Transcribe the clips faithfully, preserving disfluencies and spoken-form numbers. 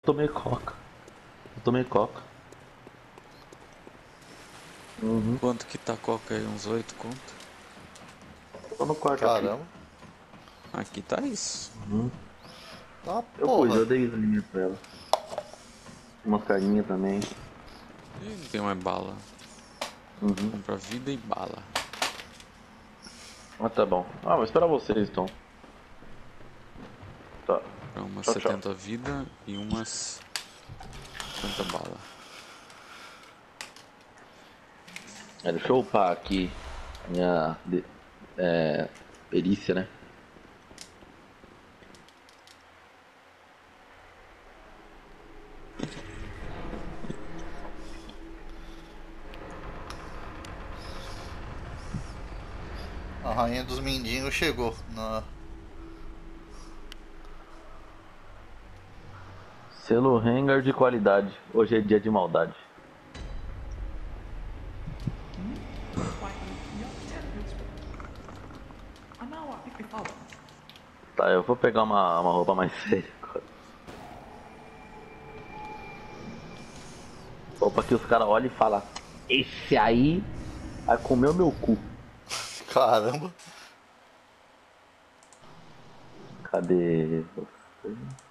Tomei coca. Eu tomei coca. Uhum. Quanto que tá a coca aí? Uns oito conto? Tô no quarto aqui. Caramba. Aqui tá isso. Uhum. Tá Eu pus, porra. eu dei os alimentos pra ela. Umas carninhas também. Ih, não tem mais bala. Uhum. Compra vida e bala. Ah, tá bom. Ah, vou esperar vocês então. Tá. Comprar umas Tchau, tchau. setenta vida e umas cinquenta bala. É, deixa eu upar aqui a minha de- é, perícia, né? A rainha dos mendigos chegou. Na... Selo Rengar de qualidade. Hoje é dia de maldade. Tá, eu vou pegar uma, uma roupa mais séria agora. Roupa que os caras olham e falam: esse aí vai comer o meu cu. Caramba. Cadê você?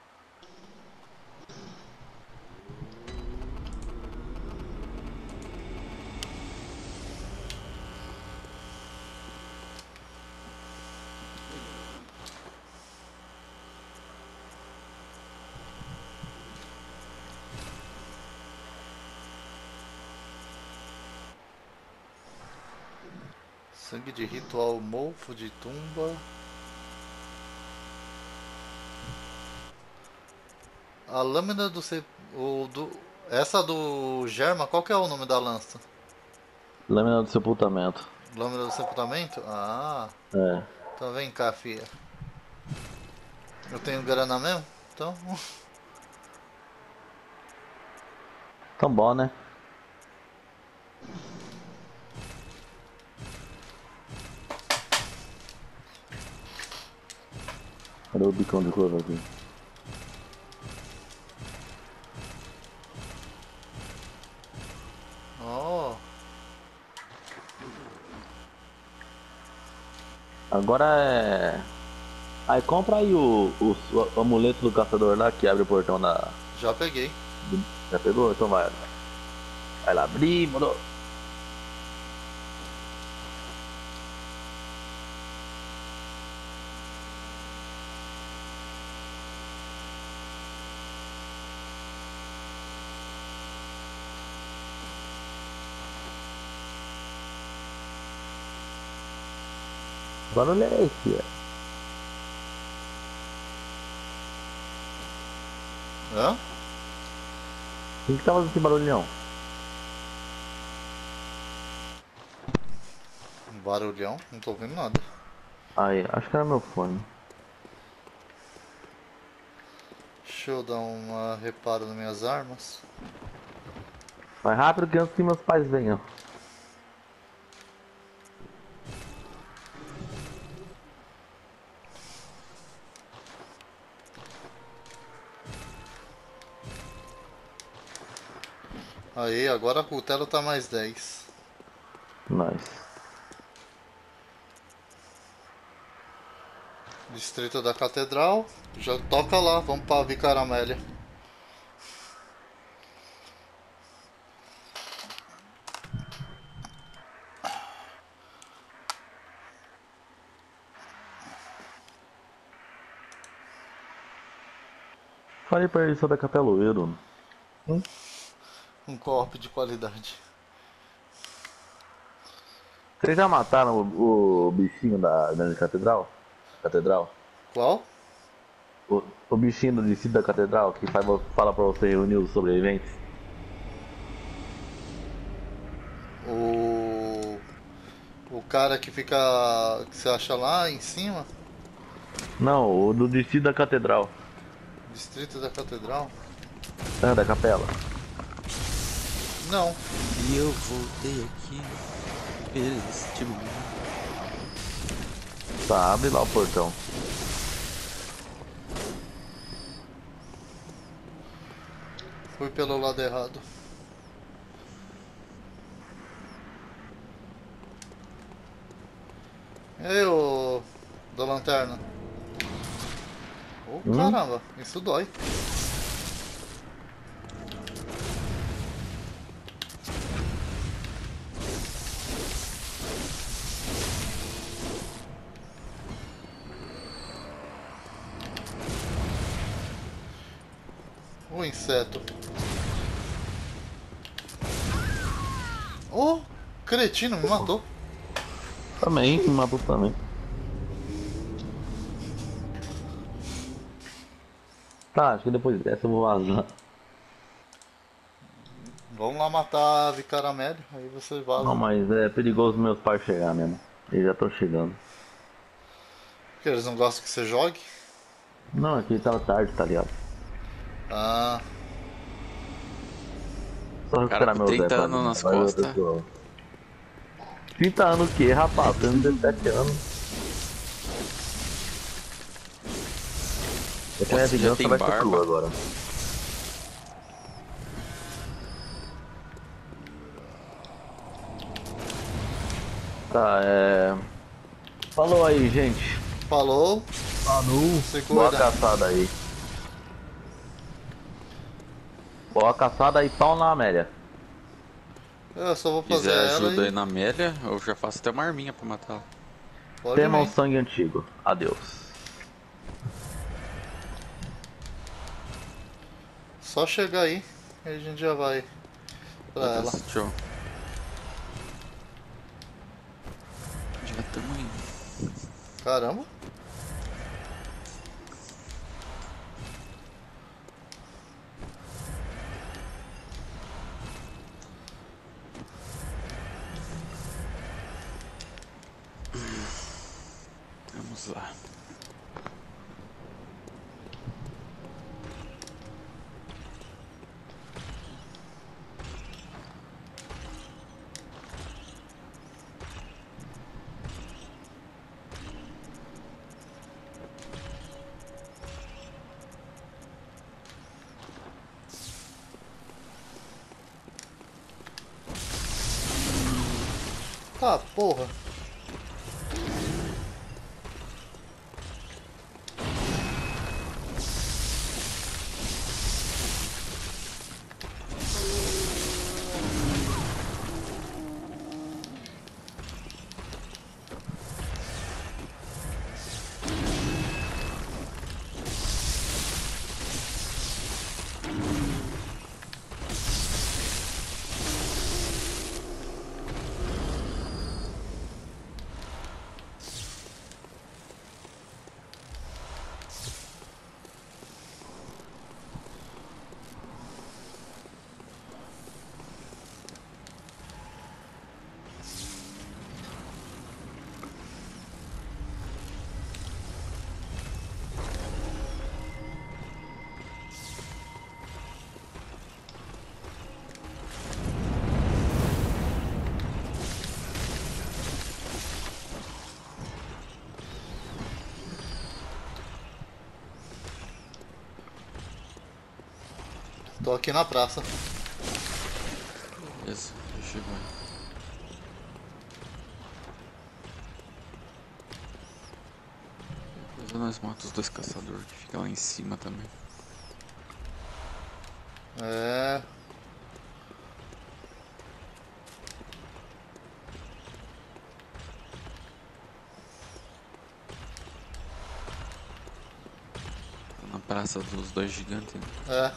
Sangue de ritual, mofo de tumba. A lâmina do, se... o do... Essa do Germa, qual que é o nome da lança? Lâmina do sepultamento. Lâmina do sepultamento? Ah, É. então vem cá, filha. Eu tenho grana mesmo? Então. Tão bom, né? Cadê o bicão de curva aqui? Oh, Agora é. Aí compra aí o, o, o amuleto do caçador lá que abre o portão da. já peguei. do- Já pegou? Então vai. Vai lá abrir, mano. Barulho é esse, velho. Hã? Quem que tá fazendo esse barulhão? Um barulhão, não tô ouvindo nada. Aí, acho que era meu fone. Deixa eu dar uma reparo nas minhas armas. Vai rápido que antes que meus pais venham. Aí, agora a cutela tá mais dez. Nice. Distrito da Catedral. Já toca lá, vamos pra Vicaramélia. Falei pra ele sobre a capeloeiro. Um corpo de qualidade. Vocês já mataram o, o bichinho da grande catedral? Catedral? Qual? O, o bichinho do distrito da catedral que faz, fala pra você reunir os sobreviventes? O. O cara que fica. Que você acha lá em cima? Não, o do distrito da catedral. Distrito da Catedral? Ah, da capela. Não. E eu voltei aqui. Este mundo. Tá, abre lá o portão. Fui pelo lado errado. Ei, ô... da lanterna. Oh, Hum? caramba, isso dói. O inseto. Oh, cretino, me matou. Também, me matou também. Tá, acho que depois dessa eu vou vazar. Vamos lá matar a Vicaramelho, aí você vaza. Não, mas é perigoso meus pais chegar mesmo. Eles já estão chegando. Porque eles não gostam que você jogue? Não, aqui tá tarde, tá ligado? Ah, Só recuperar com meu Zé trinta pra anos mim. nas Valeu, costas. pessoal. trinta anos o quê, rapaz? Tendo dezessete anos. Essa minha Você já vingança tem vai ser barba? crua agora. Tá, é... Falou aí, gente. falou. Falou. Se Boa cuida. caçada aí. Boa caçada aí, pau na Amélia. Eu só vou Se fazer quiser ela ajuda aí e... na Amélia, eu já faço até uma arminha pra matá-la. Pode Tema o vir. sangue antigo. Adeus. Só chegar aí, aí a gente já vai pra ela. Beleza, tchau. Já estamos indo. Caramba. Vamos lá. Tá, porra. Tô aqui na praça. Beleza, já chegou aí. Depois nós matamos os dois caçadores que ficam lá em cima também. É. Tá na praça dos dois gigantes, né? É.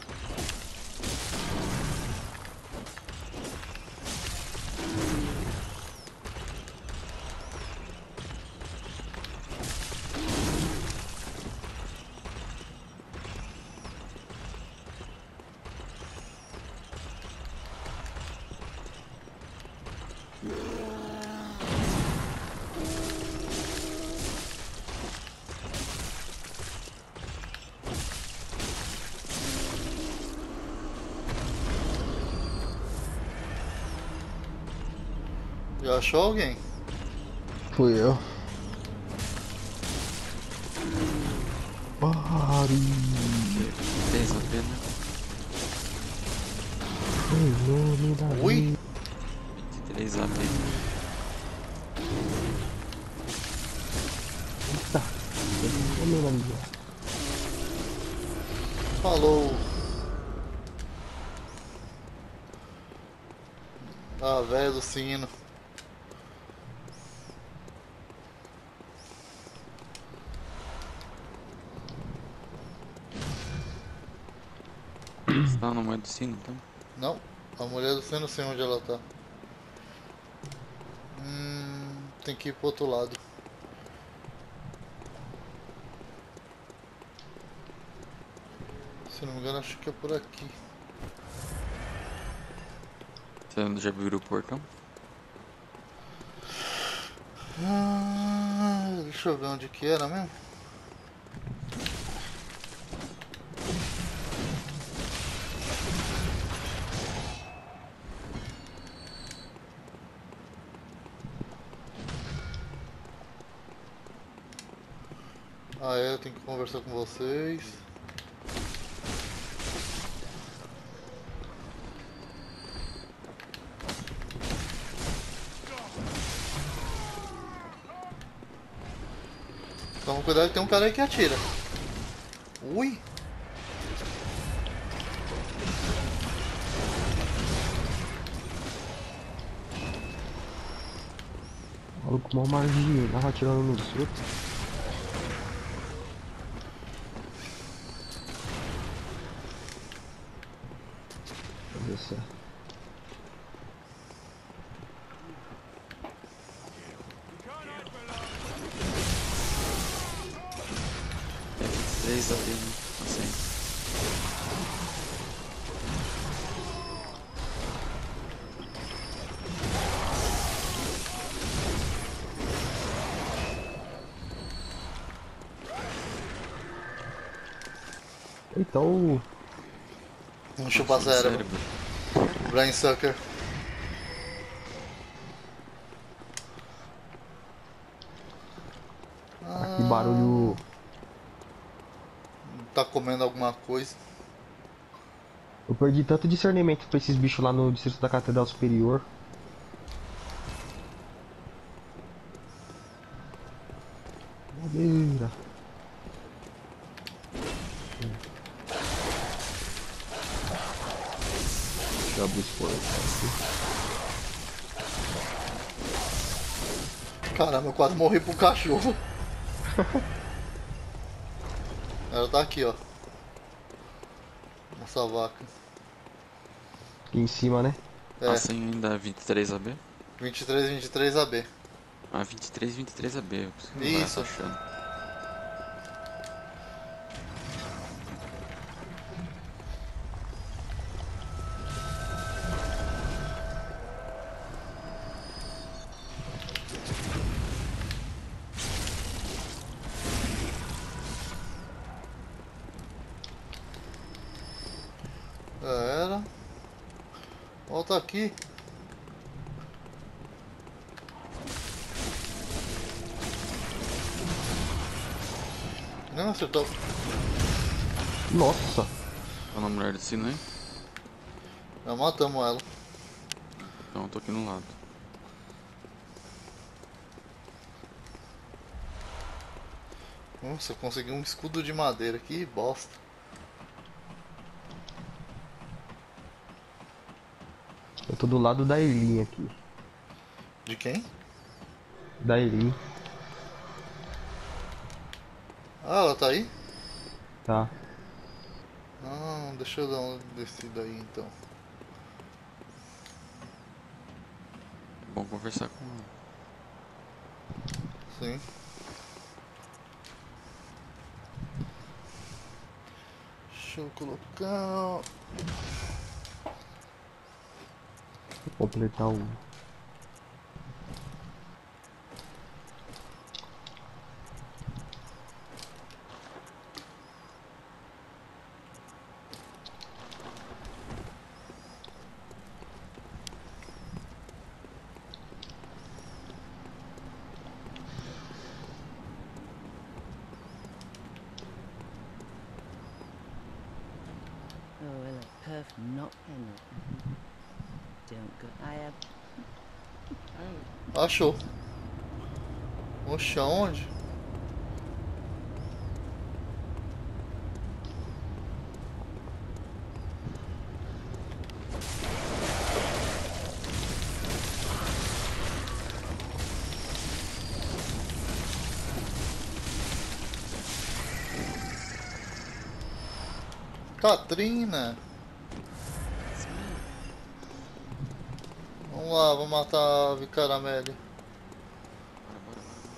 Já achou alguém? Fui eu. Barulho. Fez a pena. Em nome da Ui! vida. vinte e três A B. Tá. Em nome da vida. Falou! Ah, velho do sino. Você tá no meio do sino, então? Não, a mulher do sino, não sei onde ela tá. Hum, tem que ir pro outro lado. Se não me engano, acho que é por aqui. Você já viu o portão? Ah, deixa eu ver onde que era mesmo. Ah, é, eu tenho que conversar com vocês. Toma cuidado que tem um cara aí que atira. Ui! Maluco mal marginal, tava atirando nos outros. Olha só. É vinte e três A B, né? Assim. Então, Um chupa Nossa, do cérebro. Brain Sucker. aqui barulho. Tá comendo alguma coisa. Eu perdi tanto discernimento pra esses bichos lá no distrito da Catedral Superior. Madeira. Deixa eu abrir esse portão aqui. Caramba, eu quase morri pro cachorro. Ela tá aqui, ó. Nossa vaca. Aqui em cima, né? É, Assim ainda é vinte e três A B? vinte e três, vinte e três A B. Ah, vinte e três, vinte e três A B. Por isso que não vai Isso. achando. Já era. Volta aqui. Não acertou. Nossa. Tá na mulher do sino aí? Já matamos ela. Então eu tô aqui no lado. Nossa, eu consegui um escudo de madeira. Que bosta. Eu tô do lado da Eileen aqui. De quem? Da Eileen. Ah, ela tá aí? Tá. Ah, deixa eu dar uma descida aí então. Bom conversar com ela. Sim. Deixa eu colocar. Vou completar o. Oh, I look worth not in it. Don't go. I have. Oh. Achou. Oxe, aonde? Katrina! Vamos lá, vamos matar a Vicaramelli. Bora, bora,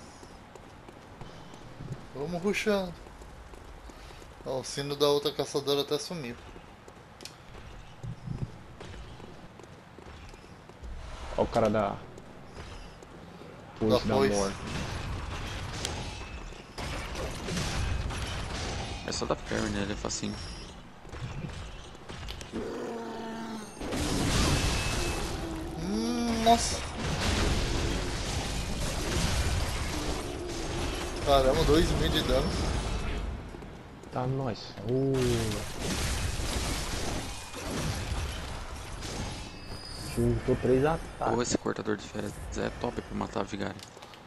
bora. Vamos rushando. Ó, o sino da outra caçadora até sumiu. Ó o cara da... Da Foice da foice. morte. É só dar parry nele, é facinho. Hum, nossa. Caramba, dois mil de dano. Tá, nós. Uh. Juntou três Ou ataques. esse cortador de férias é top pra matar a vigária.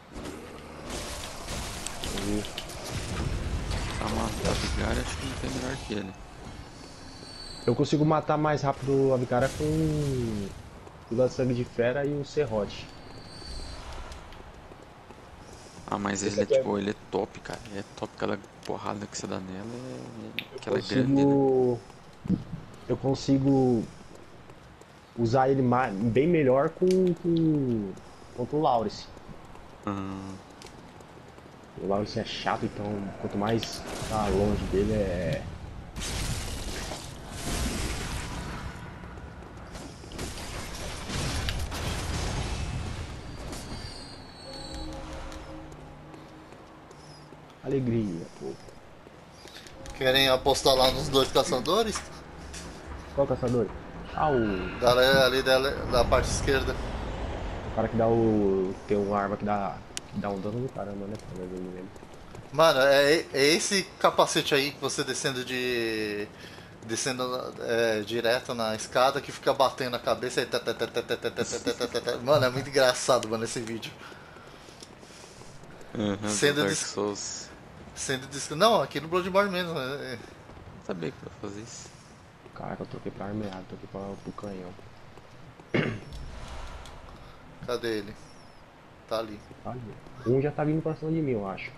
Uh. Pra matar a vigária, acho que não tem melhor que ele. Eu consigo matar mais rápido a Vicária com o da sangue de fera e o serrote. Ah, mas Esse ele é aqui é- tipo, ele é top, cara. Ele é top, cada porrada que você dá nela é. Que ela é consigo... grande, né? Eu consigo usar ele ma- bem melhor com, com... contra o Laurence. Ah, O Laurence é chato, então quanto mais tá longe dele é... alegria, pô. Querem apostar lá nos dois caçadores? Qual caçador? Ah, o, Galera ali da, da parte esquerda. o cara que dá o... tem uma arma que dá, que dá um dano do caramba, né? Pelo menos eu me lembro. Mano, é, é esse capacete aí que você descendo de. Descendo é, direto na escada que fica batendo a cabeça e. tá, tá, tá, tá, tá, tá, tá, tá, tá, tá, tá. Mano, é muito engraçado, mano, esse vídeo. uhum, Sendo Dark dis- Souls. Sendo dis... Não, aqui no Bloodborne mesmo. é- é- Não sabia que pra fazer isso. Caraca, eu troquei pra arma errada, troquei pra, pro canhão. Cadê ele? Tá ali. Tá ali. Um já tá vindo pra cima de mim, eu acho.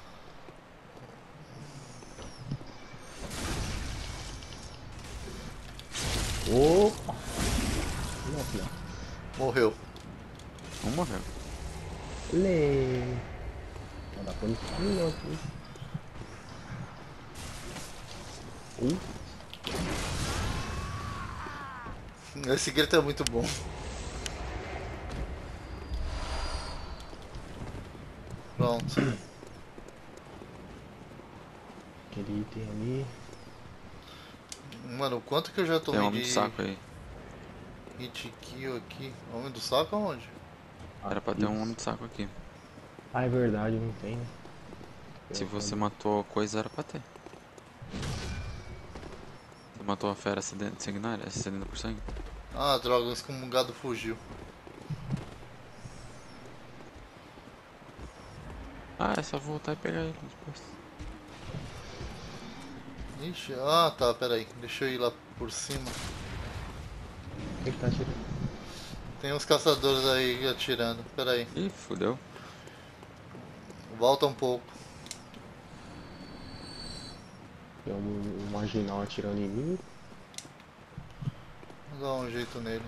Opa! Não, filha. Morreu. Um morreu. Lê. Não dá pra não aqui. Ih, Esse grito é muito bom. Pronto. aquele item ali. Mano, o quanto que eu já Tem um tomei homem de do saco aí. hit kill aqui? Homem do saco aonde? Era pra ter um homem do saco aqui. Ah, é verdade, não tem, né? Se Eu- você matou coisa, era pra ter. Você matou a fera sedenta, sanguinária, sedenta por sangue? Ah, droga, o excomungado fugiu. Ah, é só voltar e pegar ele depois. Ixi, ah tá, pera aí. Deixa eu ir lá por cima. Quem que tá atirando? Tem uns caçadores aí atirando. Pera aí. Ih, fudeu. Volta um pouco. Tem um, um marginal atirando em mim. Vou dar um jeito nele.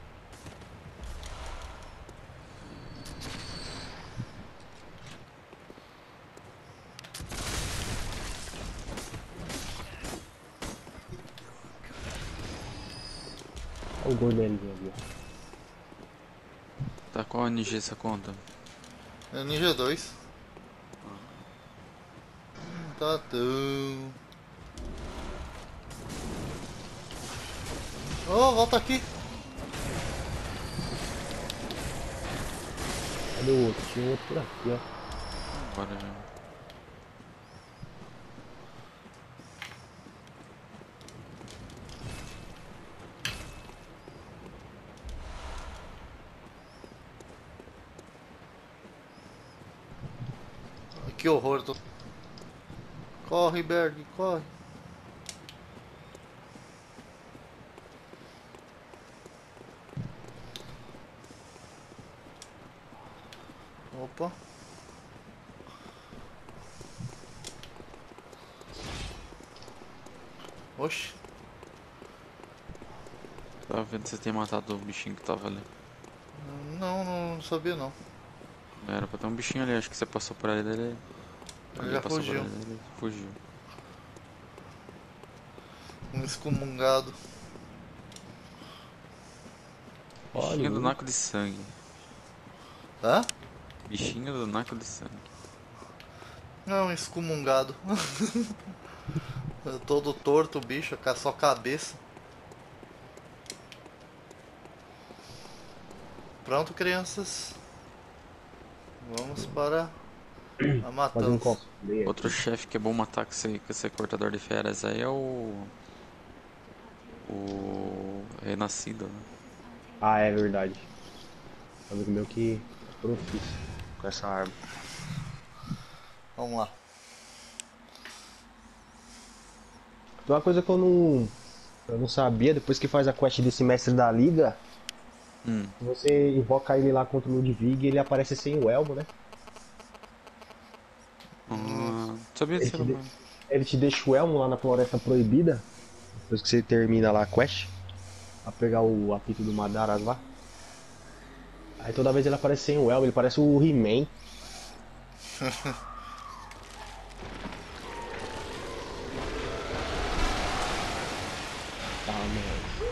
Olha o gordelinho ali, ó. Tá, qual N G essa conta? É Ninja dois. Não tá tão. Oh, volta aqui. Cadê o outro? Tinha um outro por aqui, ó. Bora já. Que horror. Tô... Corre, Berg, corre. Opa. Oxi. Tava vendo se você tinha matado o bichinho que tava ali. Não, não sabia não. Era pra ter um bichinho ali, acho que você passou por ali dele. Ele Ele já passou por fugiu. ali dele, fugiu. Um excomungado. Olha, Bichinho do um- naco de sangue. Hã? Bichinho do naco de sangue. Não, um excomungado. Todo torto o bicho, ca- só cabeça. Pronto, crianças. Vamos para a fazer um matança. cosplay aqui. Outro chefe que é bom matar com esse, com esse cortador de feras aí é o. O. Renascido, né? Ah, é verdade. Um amigo meu que é profício com essa arma. Vamos lá. Uma coisa que eu não, eu não sabia, depois que faz a quest desse mestre da liga, Hum. você invoca ele lá contra o Ludwig e ele aparece sem o elmo, né? Ah, sabia Ele disso te, não, de- mano. ele te deixa o elmo lá na Floresta Proibida, depois que você termina lá a quest, pra pegar o apito do Madaras lá. Aí toda vez ele aparece sem o elmo, ele parece o He-Man. Tá, mano.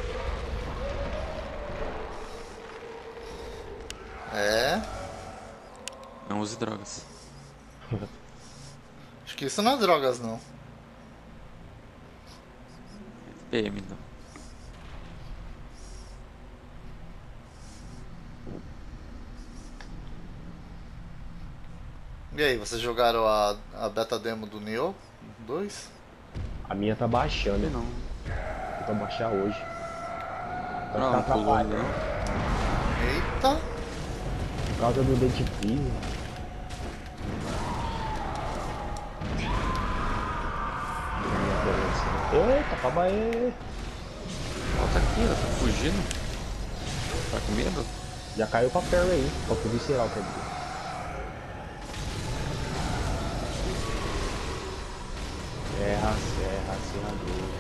É. Não use drogas. Acho que isso não é drogas não. P M, então. E aí, vocês jogaram a, a beta demo do Nioh dois? A minha tá baixando, Sei não. vou pra baixar hoje. Vai Não, ficar não pulou atrapalhando ali, não. Eita! por causa do Dente Freeze. Eita, acaba aí. Ó, tá aqui, ó, tá fugindo. Tá com medo? Já caiu pra perna aí, pra pro visceral, quer dizer. Serra, serra, serrador.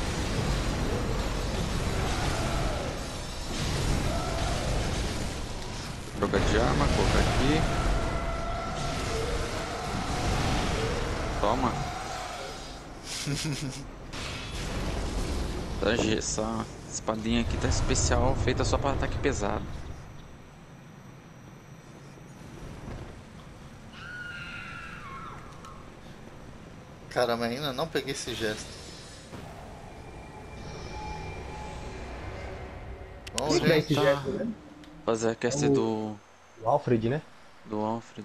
Troca de arma, colocar aqui. Toma. Tá, G- essa espadinha aqui tá especial, feita só para ataque pesado. Caramba, ainda não peguei esse gesto. Bom, Quem que dá gente. esse tá. gesto, né? Fazer a quest É o- do, O Alfred, né? do Alfred.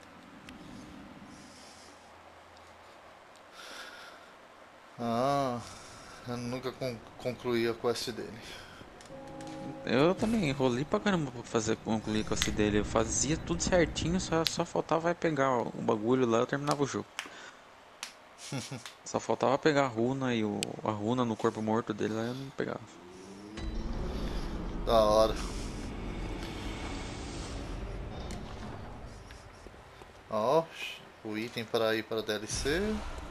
Ah, eu nunca con concluí a quest dele. Eu também enrolei pra caramba pra fazer concluir com esse dele. Eu fazia tudo certinho, só, só faltava vai pegar o bagulho lá, eu terminava o jogo. Só faltava pegar a runa e o, a runa no corpo morto dele lá eu não pegava. Da hora. Ó, o item para ir para a D L C.